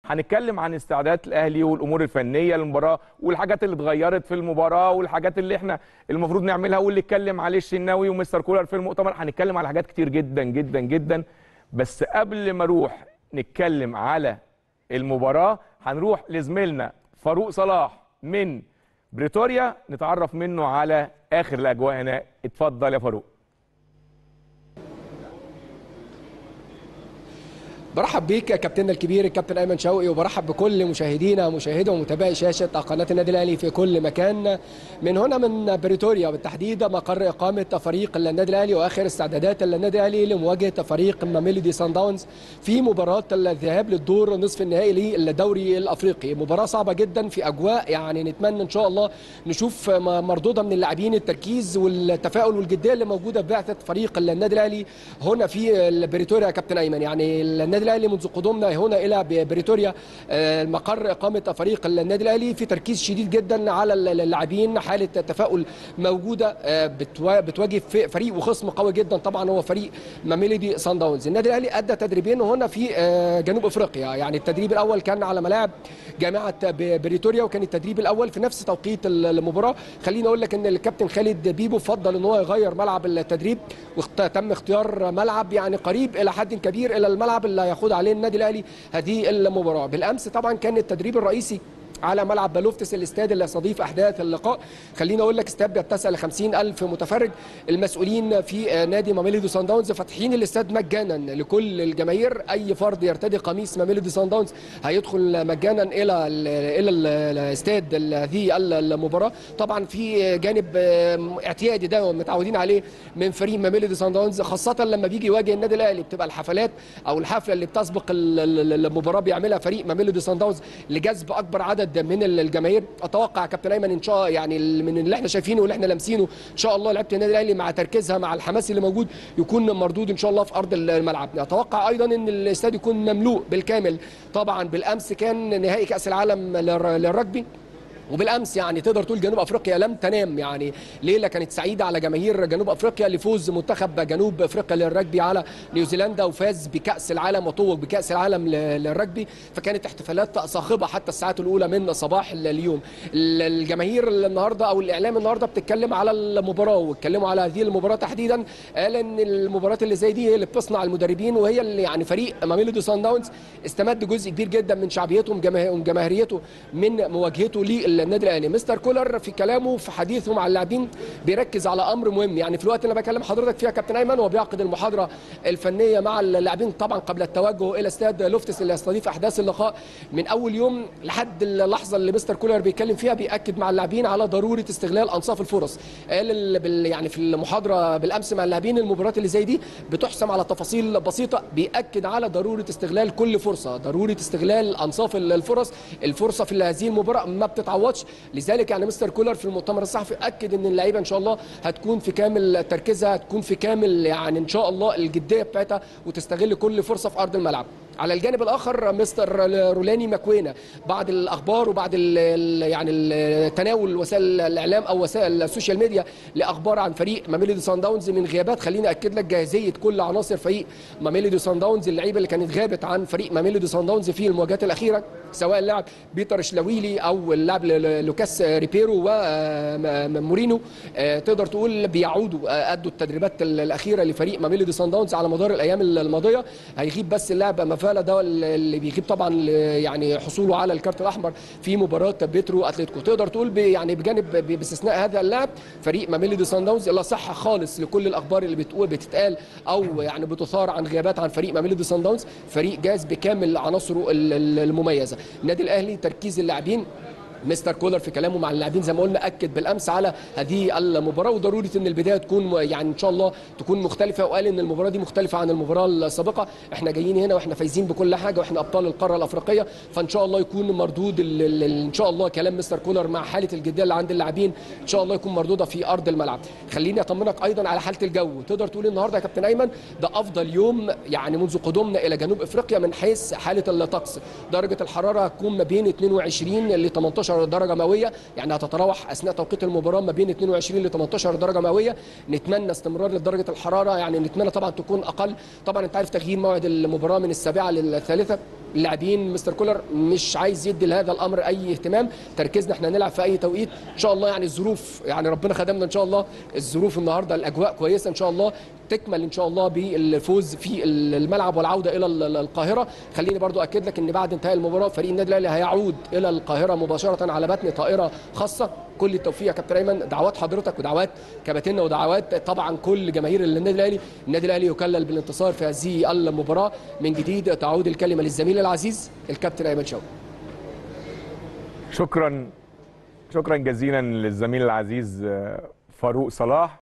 هنتكلم عن استعدادات الاهلي والامور الفنيه للمباراه والحاجات اللي اتغيرت في المباراه والحاجات اللي احنا المفروض نعملها واللي اتكلم عليه الشناوي ومستر كولر في المؤتمر. هنتكلم على حاجات كتير جدا جدا جدا. بس قبل ما اروح نتكلم على المباراه هنروح لزميلنا فاروق صلاح من بريتوريا نتعرف منه على اخر الاجواء هنا. اتفضل يا فاروق. برحب بيك يا كابتننا الكبير الكابتن ايمن شوقي، وبرحب بكل مشاهدينا ومشاهدي ومتابعي شاشه قناه النادي الاهلي في كل مكان. من هنا من بريتوريا بالتحديد مقر اقامه فريق النادي الاهلي واخر استعدادات النادي الاهلي لمواجهه فريق ميلودي سان داونز في مباراه الذهاب للدور نصف النهائي للدوري الافريقي. مباراه صعبه جدا في اجواء يعني نتمنى ان شاء الله نشوف مردوده من اللاعبين، التركيز والتفاؤل والجديه اللي موجوده في بعثه فريق النادي الاهلي هنا في بريتوريا يا كابتن ايمن. يعني النادي الاهلي منذ قدومنا هنا الى بريتوريا مقر اقامه فريق النادي الاهلي في تركيز شديد جدا على اللاعبين، حاله تفاؤل موجوده بتواجه فريق وخصم قوي جدا طبعا هو فريق ميلودي سان داونز. النادي الاهلي ادى تدريبين هنا في جنوب افريقيا، يعني التدريب الاول كان على ملاعب جامعه بريتوريا وكان التدريب الاول في نفس توقيت المباراه. خليني اقول لك ان الكابتن خالد بيبو فضل ان هو يغير ملعب التدريب وتم اختيار ملعب يعني قريب الى حد كبير الى الملعب اللي هياخد عليه النادي الاهلي هذه المباراه. بالامس طبعا كان التدريب الرئيسي على ملعب بلوفتس الاستاد اللي يستضيف احداث اللقاء. خليني اقول لك استاد بيتسع ل 50,000 متفرج. المسؤولين في نادي ميلودي سان داونز فاتحين الاستاد مجانا لكل الجماهير، اي فرد يرتدي قميص ميلودي سان داونز هيدخل مجانا الى الاستاد هذه المباراه. طبعا في جانب اعتيادي ده متعودين عليه من فريق ميلودي سان داونز، خاصه لما بيجي يواجه النادي الاهلي بتبقى الحفلات او الحفله اللي بتسبق المباراه بيعملها فريق ميلودي سان داونز لجذب اكبر عدد من الجماهير. اتوقع كابتن ايمن ان شاء يعني من اللي احنا شايفينه واللي احنا لامسينه ان شاء الله لعيبه النادي الاهلي مع تركيزها مع الحماس اللي موجود يكون مردود ان شاء الله في ارض الملعب. اتوقع ايضا ان الاستاد يكون مملوء بالكامل. طبعا بالامس كان نهائي كاس العالم للرجبي، وبالامس يعني تقدر تقول جنوب افريقيا لم تنام، يعني ليله كانت سعيده على جماهير جنوب افريقيا لفوز منتخب جنوب افريقيا للرجبي على نيوزيلندا وفاز بكاس العالم وتوج بكاس العالم للرجبي. فكانت احتفالات صاخبه حتى الساعات الاولى من صباح اليوم. الجماهير النهارده او الاعلام النهارده بتتكلم على المباراه واتكلموا على هذه المباراه تحديدا. قال ان المباريات اللي زي دي هي اللي بتصنع المدربين، وهي اللي يعني فريق ميلودي سان داونز استمد جزء كبير جدا من شعبيته وجماهيريته من مواجهته النادي الاهلي. مستر كولر في كلامه في حديثه مع اللاعبين بيركز على امر مهم، يعني في الوقت اللي انا بكلم حضرتك فيها كابتن ايمن هو بيعقد المحاضره الفنيه مع اللاعبين طبعا قبل التوجه الى استاد لوفتس اللي يستضيف احداث اللقاء. من اول يوم لحد اللحظه اللي مستر كولر بيتكلم فيها بياكد مع اللاعبين على ضروره استغلال انصاف الفرص. قال يعني في المحاضره بالامس مع اللاعبين المباريات اللي زي دي بتحسم على تفاصيل بسيطه، بياكد على ضروره استغلال كل فرصه، ضروره استغلال انصاف الفرص. الفرصه في هذه المباراه ما بتتعوضش. لذلك يعني مستر كولر في المؤتمر الصحفي اكد ان اللعيبه ان شاء الله هتكون في كامل تركيزها، هتكون في كامل يعني ان شاء الله الجديه بتاعتها وتستغل كل فرصه في ارض الملعب. على الجانب الاخر مستر رولاني ماكوينا بعد الاخبار وبعد يعني تناول وسائل الاعلام او وسائل السوشيال ميديا لاخبار عن فريق ميلودي سان داونز من غيابات. خليني اكد لك جاهزيه كل عناصر فريق ميلودي سان داونز، اللعيبه اللي كانت غابت عن فريق ميلودي سان داونز في المواجهات الاخيره سواء اللاعب بيتر شلاويلي او اللاعب لوكاس ريبيرو ومورينو، تقدر تقول بيعودوا ادوا التدريبات الاخيره لفريق ميلودي سان داونز على مدار الايام الماضيه. هيغيب بس اللاعب مافالا ده اللي بيغيب طبعا يعني حصوله على الكارت الاحمر في مباراه بيترو اتلتيكو. تقدر تقول يعني بجانب باستثناء هذا اللاعب فريق ميلودي سان داونز لا صح خالص لكل الاخبار اللي بتتقال او يعني بتثار عن غيابات عن فريق ميلودي سان داونز. فريق جاهز بكامل عناصره المميزه. النادي الاهلي تركيز اللاعبين مستر كولر في كلامه مع اللاعبين زي ما قلنا اكد بالامس على هذه المباراه وضروره ان البدايه تكون يعني ان شاء الله تكون مختلفه، وقال ان المباراه دي مختلفه عن المباراه السابقه. احنا جايين هنا واحنا فايزين بكل حاجه واحنا ابطال القاره الافريقيه، فان شاء الله يكون مردود ان شاء الله كلام مستر كولر مع حاله الجديه اللي عند اللاعبين ان شاء الله يكون مردوده في ارض الملعب. خليني اطمنك ايضا على حاله الجو. تقدر تقول النهارده يا كابتن ايمن ده افضل يوم يعني منذ قدومنا الى جنوب افريقيا من حيث حاله الطقس. درجه الحراره هتكون ما بين 22 ل 18 18 درجه مئويه، يعني هتتراوح اثناء توقيت المباراه ما بين 22 ل 18 درجه مئويه. نتمنى استمرار لدرجه الحراره، يعني نتمنى طبعا تكون اقل. طبعا انت عارف تغيير موعد المباراه من السابعه للثالثه، اللاعبين مستر كولر مش عايز يدي لهذا الامر اي اهتمام، تركيزنا احنا نلعب في اي توقيت ان شاء الله. يعني الظروف، يعني ربنا خدمنا ان شاء الله، الظروف النهارده الاجواء كويسه ان شاء الله، تكمل ان شاء الله بالفوز في الملعب والعوده الى القاهره. خليني برضو اكد لك ان بعد انتهاء المباراه فريق النادي الاهلي هيعود الى القاهره مباشره على متن طائره خاصه. كل التوفيق يا كابتن ايمن، دعوات حضرتك ودعوات كباتننا ودعوات طبعا كل جماهير النادي الاهلي. النادي الاهلي يكلل بالانتصار في هذه المباراه. من جديد تعود الكلمه للزميل العزيز الكابتن ايمن شوقي. شكرا جزيلا للزميل العزيز فاروق صلاح.